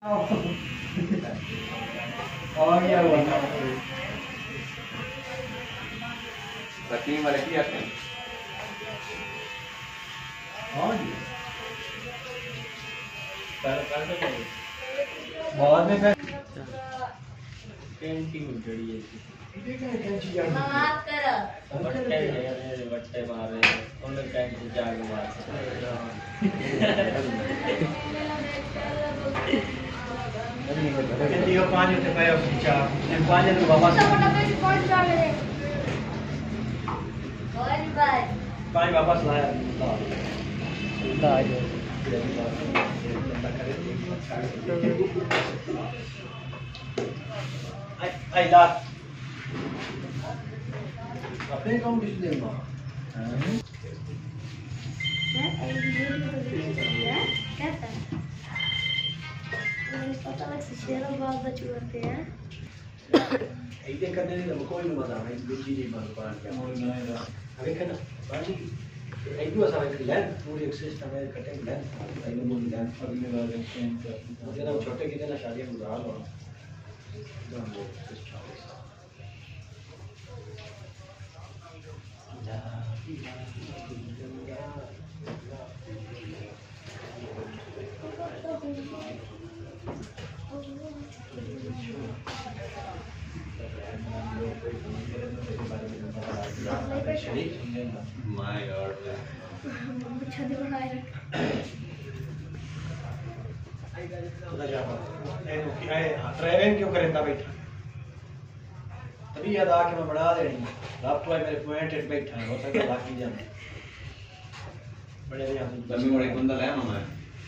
और क्या हुआ रकीम वाले की आते हैं बाद में फिर कैंची उजड़ी है माफ करो वट्टे मारे उन्हें कैंची जाग मार दियो 5 उठे पाए चार 5 तो बाबा सब डब्बे से कौन डाले रे और भाई 5 वापस लाया ला आ जाओ आई ला अपने काम किस देंगे कैसा मैंने पता लग से शेर बाल बचुआते हैं ऐसे करने नहीं कोई नहीं बता मैं दूसरी नहीं बात कर क्या अरे कहना बाजी एक दो साल के लेंथ पूरी सिस्टम है कटिंग लेंथ पहले बोल लेंथ अगले बार मुझे ना छोटे कितने ना शादी में उड़ा लो तो हम वो सिस्टम माय गॉड छाती बनाए रख खुदा जाना ट्रेनिंग क्यों करेंदा बैठा तभी याद आ कि मैं बढ़ा देनी रात को मेरे पॉइंट एट बैठा है हो सकता है लागी जाने बड़े यहाँ तभी बड़े कुंडल है मामा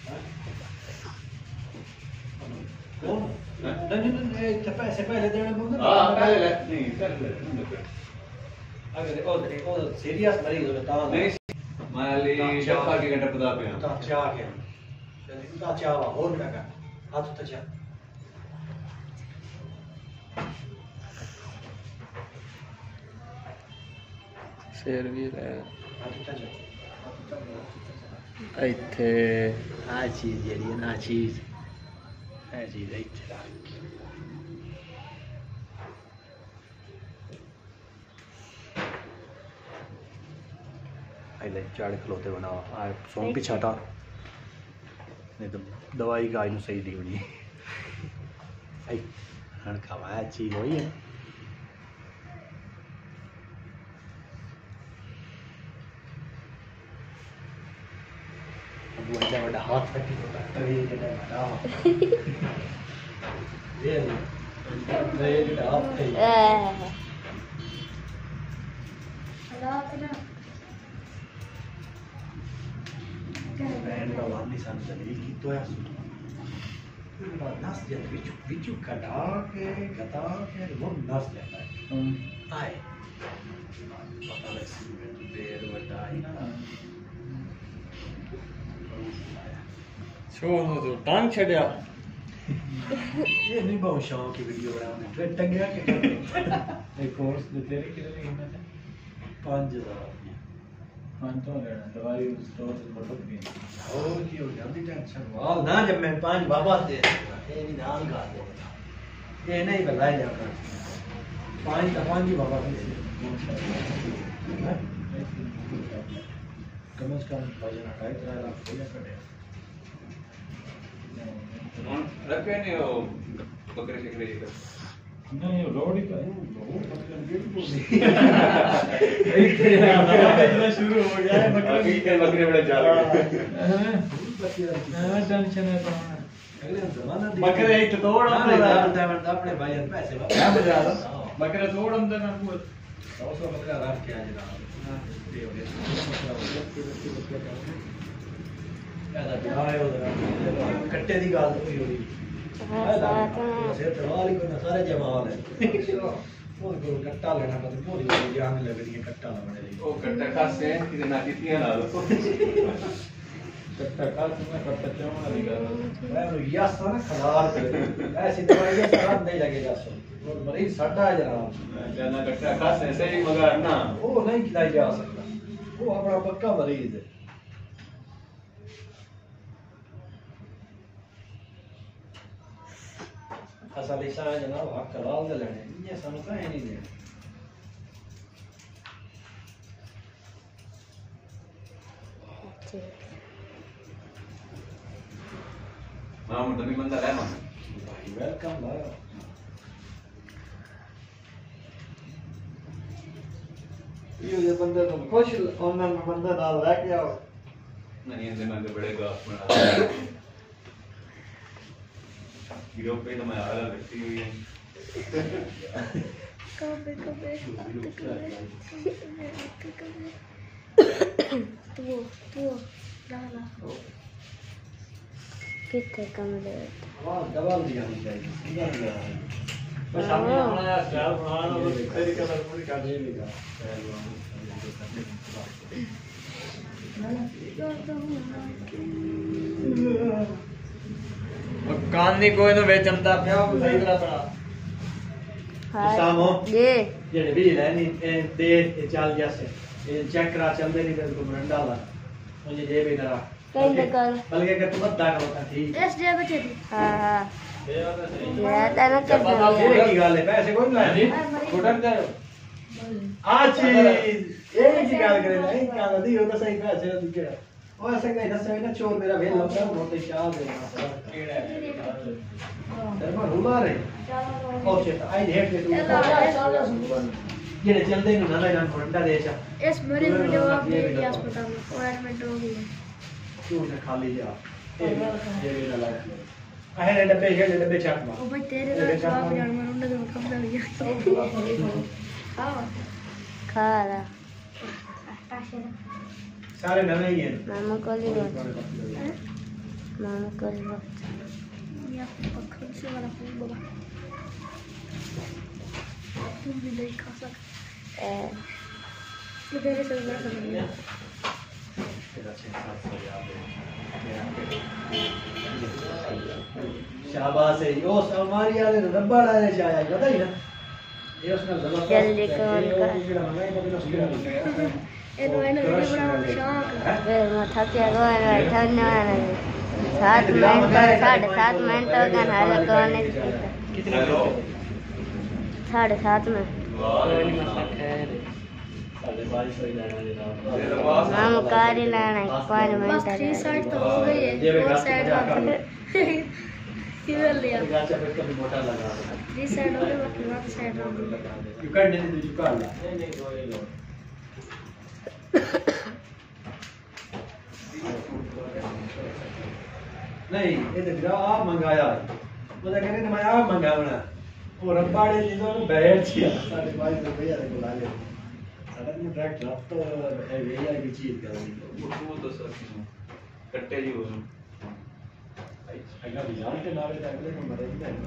कौन नहीं तो पैसे पहले देने बंदा हां पहले ले नहीं पहले अगर ओ सीरियस मरीज हो ता नहीं माली शफा के घंटे पता पे ता चाह के ता चाह हो ना का हाथ तो चाह शेर भी है हाथ तो चाह ਇੱਥੇ ਆ ਚੀਜ਼ ਜਿਹੜੀ ਹੈ ਨਾ ਚੀਜ਼ ਇਹ ਚੀਜ਼ ਇੱਥੇ ਰੱਖ ले चाड़ खलोते बनाओ सोम पीछे हटा नहीं तो दवाई का आई सही दी होनी हण खावा चीज वही है बड़ा बड़ा हाथ कटी तभी जड़ा बड़ा ये आप अल्लाह तेरा बैंड का वाली सन जलील की तो है नस जब बिचू कटा के गता के वो नस लेता है आए पता लग देर बटाई ना शो नो तो टांग छड़या ये नहीं बहुत शौक की वीडियो बनाने फिर टंगया के एक कोर्स दे तेरे के लिए हिम्मत है 5000 तो लेना दवाई स्टोर से बटक भी और की हो जल्दी टेंशन वाह ना जब मैं 5 बाबा दे ये भी नाम गा दे ये नहीं बताया जाता 5 का 5 ही बाबा दे कम से कम भजन हटाए तेरा लाख हो या कटे रखे नहीं हो बकरे शिकरे जी का नहीं रोड ही का इतना शुरू हो गया है बकरे बड़े जा रहे टेंशन है तो बकरे एक तोड़ अपने भाई पैसे क्या बजा रहा बकरे तोड़ अंदर ना पूरा 100 बकरा रख के आ जनाब कट्टे दी गल होई होई से तवाल ही कोई सारे जमाल है और को कट्टा लेना पता पूरी जान लग रही है कट्टा लगने लगी ओ कट्टा खास से कि ना कितनी ला लो कट्टा का तुम्हें कट्टा क्यों ना दिखा मैं यस ना खलार कर ऐसी दवाई के साथ नहीं लगेगा सो और मरीज साडा है जनाब जाना कट्टा खास ऐसे ही मगर ना वो नहीं खिलाई जा सकता वो अपना पक्का मरीज है असल ऐसा जनाब हक हलाल दे लेने ये सानू कहीं नहीं देना मां मुंडा भी बंदा है मां भाई वेलकम भाई ये बंदे तो खुश ऑनलाइन में बंदा नाल रह गया नहीं ये मैं तो बड़े गास बना यूरोप पे तो मैं आला बैठी हुई है कबे तू लाला कितने कमरे वाह दबा दिया नहीं चाहिए सीधा दिया बस हमने हमारा स्टाइल बनाना वो तेरी कलर पूरी कर देगा कान नहीं कोई ना बेचमता क्या सही तरह पड़ा सामो ये जेडे भी लेनी दे चल जैसे ये चेक करा चलदे नहीं तेरे को मरंडा ला मुझे ये भी करा कहीं निकाल बल्कि अगर तुम मत दाखल होता ठीक एस जे बचे थी हां ये तेरा कर ये की गाल है पैसे कोई नहीं लाए छोटा दे आची ये की गाल करे नहीं क्या दी हो तो सही पैसे तू के ओ ऐसे कहीं दस ना चोर मेरा वेल लगा बहुत ही शाह दे केड़ा दरबार रुला रे ओ शिट आई हेट के तू ये चलदे नहीं ना जान मरंडा दे चा इस मरीज में जवाब दे दिया अस्पताल में एडमिट हो गई क्यों ने खाली जा ये भी ना लगा आहे डब्बे चाट मार ओ भाई तेरे का जवाब जान में उन्हें तो कम कर दिया हां खा रहा सारे नवे ही हैं मामा को ले मामा को ले या पकड़ से वाला फूल बाबा तुम भी नहीं खा सकते तो तेरे से बड़ा समझ तेरा 6-7 याद है शाबाश है यो हमारी वाले रब्बा डाले चाहे पता ही ना ये उसने जबरदस्त जल्दी कौन कर ये तो है ना बड़ा शौक है माथा के अगवान बैठने वाला 7 मिनट 7.5 मिनट हो गए हाल कौन है कितने 7.5 में हम कार ही लाना है 5 मिनट 3 साइड तो हो गई है 4 साइड किधर लिया गाचा पे कभी मोटा लगा 3 साइड हो गई बाकी 1 साइड हो गई यू काट नहीं तुझे काट ला नहीं कोई लो नहीं ये तो गिरा आप मंगाया वो तो कहने मैं आप मंगावना वो रब्बाड़े जी तो बैठ छिया सारे भाई तो भैया को ला ले सारा ने ट्रैक ड्राफ्ट तो है भैया की चीज कर दी वो तो सर कट्टे जी हो अगर बिजार के नारे तक ले तो मरे नहीं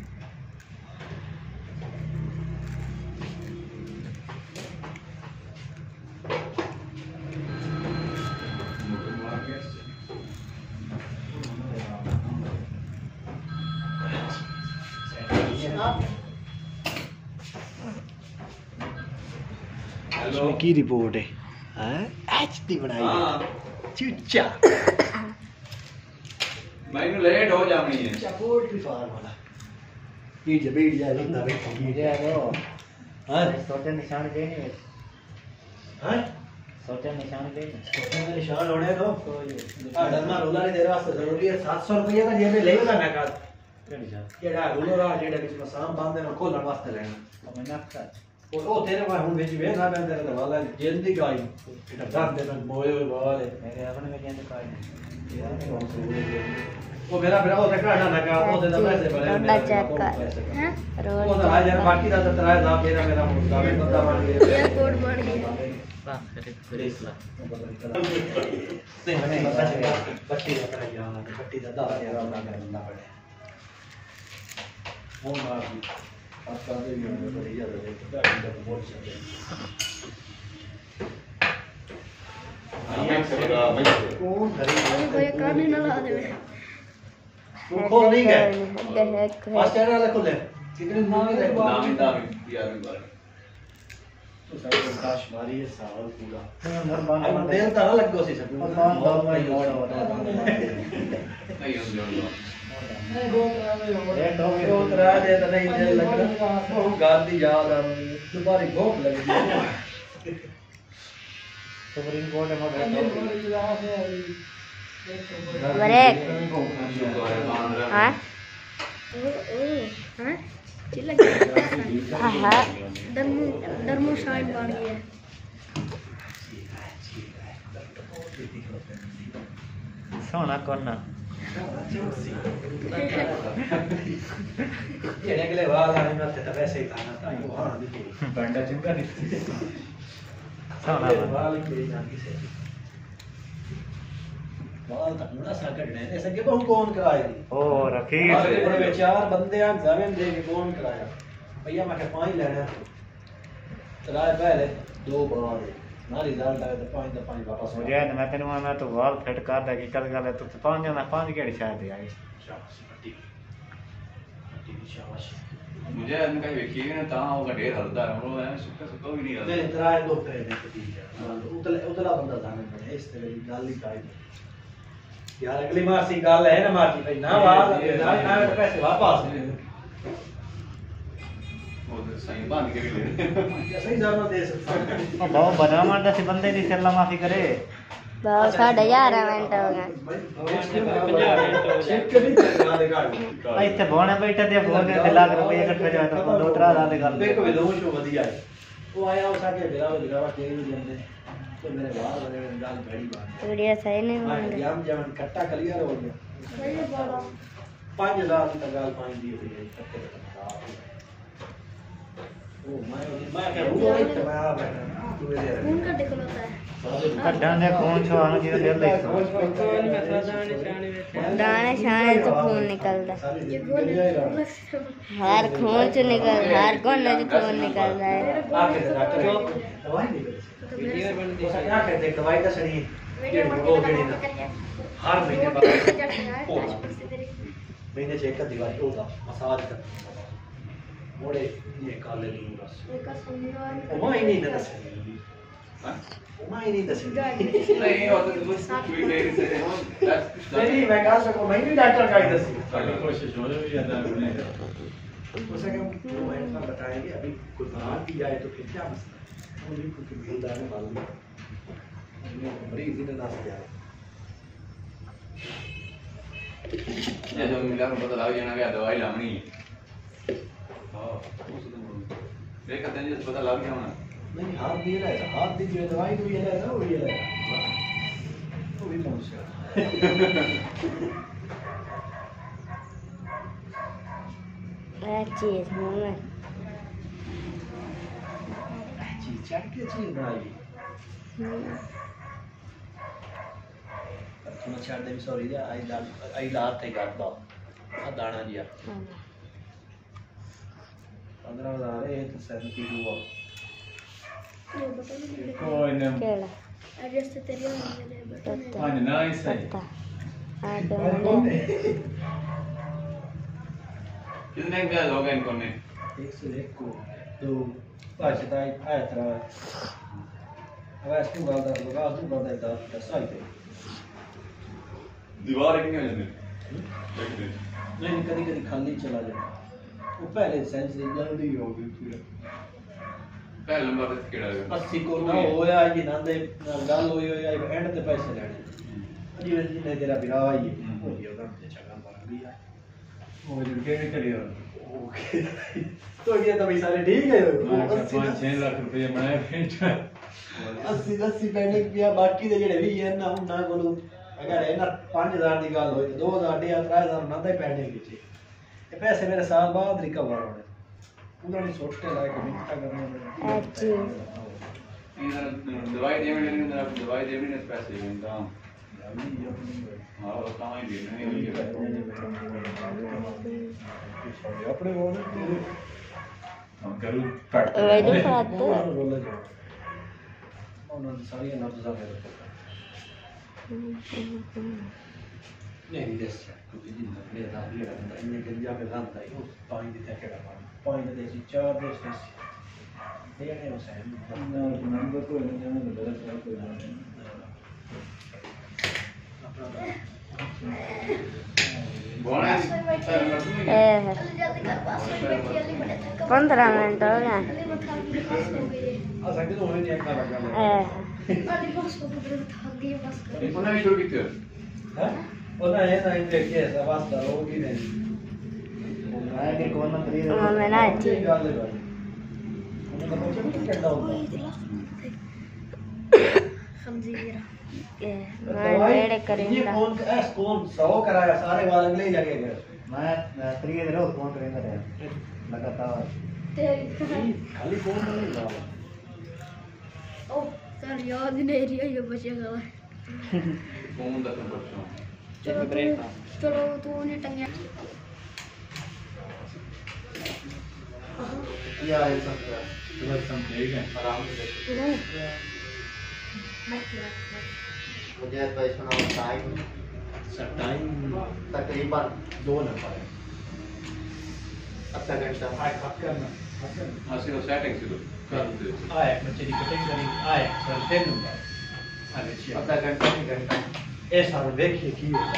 इसमें की रिपोर्ट है एचडी बनाई हां चुच्चा मैंने लेट हो जानी है सपोर्ट की फार वाला बीट जा बंदा बैठा बीट ये वो हां छोटे निशान के नहीं हां छोटे निशान के छोटे निशान होने दो डरमा रोला नहीं दे वास्ते जरूरी है 700 रुपया का जेब में ले ला ना का केड़ा रोला जेड़ा बीच में साम बांधने में खोलने वास्ते लेना तो मैं नक्का ओ तेरे में हुन भेजी वे ना मैं तेरे वाला जल्दी गाई इटा दर्द दे में मोए वाले मेरे अपने में क्या दिखाई वो मेरा ब्रा वो तक ना का वो दे पैसे भरे रोडा चेक कर हैं वो तो आज यार बाकी दा तराय दा मेरा मुर्गा में बंदा मार गया ये कोड बढ़ गया नहीं मैंने बच्ची दा कर गया बच्ची दा दा यार ना करना पड़े वो मार दी आपका दे में बढ़िया दे तो बहुत चले कौन खरीद अरे भाई कान ही ना ला दे वो खोल नहीं गए देख फास्ट चैनल वाला खोले कितने नाम है नाम यार बार तो सब काश मारी है साल पूरा नरमान अब तेल तारा लग गयो सी सब बहुत भाई मोड़ होता है नहीं हो दो त्रै दे तो नहीं दिल लगना वो गल दी याद आ दोबारा भूख लगी सुप्रीम कोर्ट में ब्रेक हाँ हाँ धर्मो शाइन बन गया सोना करना ये अगले वाला नहीं मत तो वैसे ही खाना था वो हां दिखे बंडा चिंका नहीं सोना वाल के जाती से वाल तक ना साकट ने ऐसा के बहु कौन कराया ओ रखी बड़े चार बंदे आ जमीन दे के कौन कराया भैया मैं के पानी लेना चलाए पहले दो बार ना रिजल्ट आया तो पानी वापस मुझे मैं तेन मैं तो वाल फिट कर दे की कल गल तू पांच जना पांच केड़ी शायद आई शाबाश पट्टी पट्टी शाबाश मुझे इनका देखिए ना ता वो ढेर हलदा है वो है सुक्का सुक्का भी नहीं हलदा नहीं तराए दो पे ने पट्टी उतला उतला बंदा जाने पड़े इस तरह की गाल ही काई यार अगली मासी गाल है ना मासी भाई ना बात ना पैसे वापस सही बांध के भी ले सही जाना दे सकता ओ बहुत बना मारदा सी बंदे दी सल्ला माफी करे बहुत 11:30 मिनट हो गए चेक करी करना देगा इत्थे बोने बैठे ते फोन ते लाख रुपए इकट्ठे जाए तो 2-3 हज़ार दी गल देखो विदों शो वधिया है वो आया उसा के मेरा वो दिखावा के भी जंदे तो मेरे बाल वाले गाल बड़ी बात वीडियो सही नहीं हां बन रही याम जमन कट्टा क्लियर हो गया सही बड़ा 5000 की गाल पानी दी हुई है कट्टे का ओ मैं क्या वो तो मैं आ बैठा तू इधर खून का निकलता है कड्डां दे खून छो आनो जी दिल देखो दाने शाने तो खून निकलता ये गोल हर खून से निकल हर कोने से खून निकलता है आके डॉक्टर दवाई नहीं कर क्या कहते हैं दवाई का सही वो केड़ी ना हर महीने बाद महीने चेक का दवाई होता मसाज का मोड़े ये काले ली बस ओ मां ही नहीं दस हां ओ मां ही नहीं दस नहीं और तो बस ट्वीट डेरी से हो नहीं मैं कह सकूं मैं भी डॉक्टर का ही दस कोशिश हो रही है नहीं उसे हम वो ऐसा बताएंगे अभी कुछ बात की जाए तो फिर क्या मसला हम भी कुछ भूलदार में मालूम है मरीज ने ना किया ये जो मिला को पता लग जाना कि दवाई लानी है हां देख कहते हैं पता लग गया होना नहीं हाथ दिए रहा है हाथ दी जो दवाई को ये रहा है वो ये रहा है वो भी पहुंच गया चीज मुंह में चीज चढ़ के चीज बनाई थोड़ा छाड़ दे सॉरी या आई लात थे गात बा आ दाना दिया 15,000 है तो 72 हुआ कोई नहीं केला एडजस्ट तेरी होने पत्ता हां नाइस है पत्ता आटे कितने का हो गए इनको ने 101 को दो पांचता आया तरह अब ऐसे गाल दा लगा तू गाल दा सही थे दीवार एक नहीं हो जाने नहीं कभी कभी खाली चला जाता वो पहले सेंस जल्दी हो गई पूरा पहले नंबर पे केड़ा है 80 को ना होया जी ना दे गल होई होई एंड ते पैसे लेने जी ने तेरा बिरा आई हो गया उधर से चला मार गया वो जो के करियो ओके तो ये तो भाई सारे ठीक है 5-6 लाख रुपए बनाए फिर 80 पैने पिया बाकी दे जेड़े भी है ना उन्ना कोलो अगर है ना 5000 दी गल होई तो 2000 या 3000 ना दे पैने पीछे ये पैसे मेरे साल बाद रिकवर होने उन्होंने सोच के लायक मिक्सा करने अच्छी दवाई देने में दवाई देने में पैसे देता हूं हां वो काम ही देने नहीं अपने वो हम करूं वही तो बात है उन्होंने सारी नब्ज़ मेरे नहीं देश क्योंकि जिन ने दादी रखता इन्हें के दिया पे रखता है उस पानी देते हैं क्या पानी देते हैं चार देश ये है उसे नंबर को नहीं जाने दे रहा कोई बोलना है जल्दी कर पास में बैठी अली बड़े थका 15 मिनट हो गए अली मैं थक गई पास हो गई असां के तो होने नहीं अगला लगा अली बस हो गई थक गई बस कर उन्हें भी शुरू कीते हां ओना है ना इन देखिए सब वास्ता होगी नहीं मैं के कौन मंत्री मैं ना थी खंजीर मैं बेड़े ये करेंदा कौन 100 कराया सारे वाल अगले ही लगे गए मैं 3 दिन रोज फोन करेंदा रहा लगातार तेरी खाली कौन नहीं ना ओ सर याद नहीं रही ये बचेगा कौन दा तुम बच्चों चलो तू नहीं टंगे या है सब ठीक है आराम से मुझे तो इसमें टाइम सर टाइम तकरीबन 2 नंबर आधा घंटा आए खत करना असली सेटिंग से आए बच्चे की कटिंग करी आए सर 3 नंबर आगे आधा घंटा नहीं घंटा ऐसा देखिए की